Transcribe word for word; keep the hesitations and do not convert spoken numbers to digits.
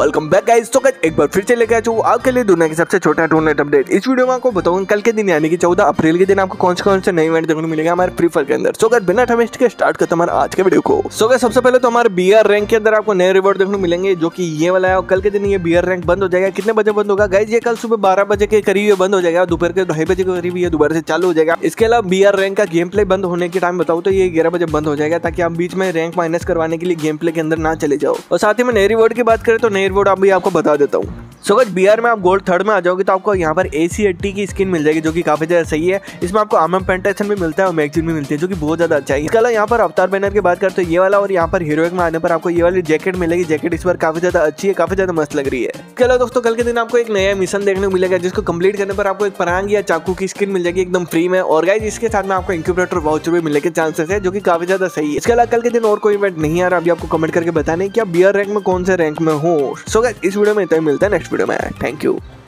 Welcome back guys. तो guys एक बार फिर से लेके आ चुका हूं आपके लिए दुनिया के सबसे छोटा टूर्नामेंट अपडेट। इस वीडियो में आपको बताऊंगा कल के दिन यानी कि चौदह अप्रैल के दिन आपको कौन से कौन से नए इवेंट देखने को मिलेगा हमारे फ्री फायर के अंदर। सो गाइस बिना टाइम वेस्ट के स्टार्ट करते हमारे आज के वीडियो को। सो गाइस सबसे पहले तो हमारे बीआर रैंक के अंदर आपको नए रिवॉर्ड देखने को मिलेंगे जो कि ये वाला है। और कल के दिन ये बीआर रैंक बंद हो जाएगा। कितने बजे बंद होगा गाइस? ये कल सुबह बारह बजे के करीब ये बंद हो जाएगा। दोपहर के ढाई बजे के करीब ये दोबारा से चालू हो जाएगा। इसके अलावा बीआर रैंक का गेम प्ले बंद होने के टाइम बताऊं तो ये ग्यारह बजे बंद हो जाएगा, ताकि आप बीच में रैंक माइनस करवाने के लिए गेम प्ले के अंदर ना चले जाओ। और साथ ही में नए रिवॉर्ड की बात करें तो नए रिवॉर्ड अभी आपको बता देता हूँ। सो गाइस बीआर में आप गोल्ड थर्ड में आ जाओगे तो आपको यहाँ पर एसी एट्टी की स्किन मिल जाएगी जो कि काफी ज्यादा सही है। इसमें आपको आर्मर पेंटेशन भी मिलता है और मैगजीन भी मिलती है जो कि बहुत ज्यादा अच्छा है। इसके अलावा यहाँ पर अवतार बैनर की बात करते तो ये वाला, और यहाँ पर हीरोइक में आने पर आपको ये वाली जैकेट मिलेगी। जैकेट इस बार काफी ज्यादा अच्छी है, काफी ज्यादा मस्त लग रही है। इसके अलावा दोस्तों कल के दिन आपको एक नया मिशन देखने को मिलेगा जिसको कंप्लीट करने पर आपको एक परांग या चाकू की स्किन मिल जाएगी एकदम फ्री में। और गाइस इसके साथ में आपको इंक्यूबेटर वाउचर भी मिलने के चांसेस है जो कि काफी ज्यादा सही है। इसके अलावा कल के दिन और कोई इवेंट नहीं आ रहा, अभी आपको कमेंट करके बताने कि आप बीआर रैंक में कौन से रैंक में हो। सो गाइस इस वीडियो में इतना ही, मिलता है नेक्स्ट वीडियो में। Thank you.